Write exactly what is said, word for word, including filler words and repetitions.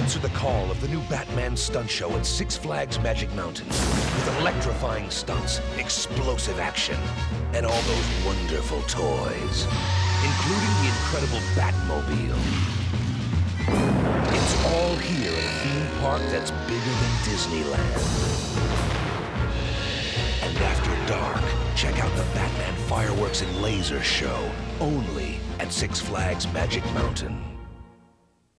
Answer the call of the new Batman stunt show at Six Flags Magic Mountain with electrifying stunts, explosive action, and all those wonderful toys, including the incredible Batmobile. It's all here in a theme park that's bigger than Disneyland. And after dark, check out the Batman fireworks and laser show, only at Six Flags Magic Mountain.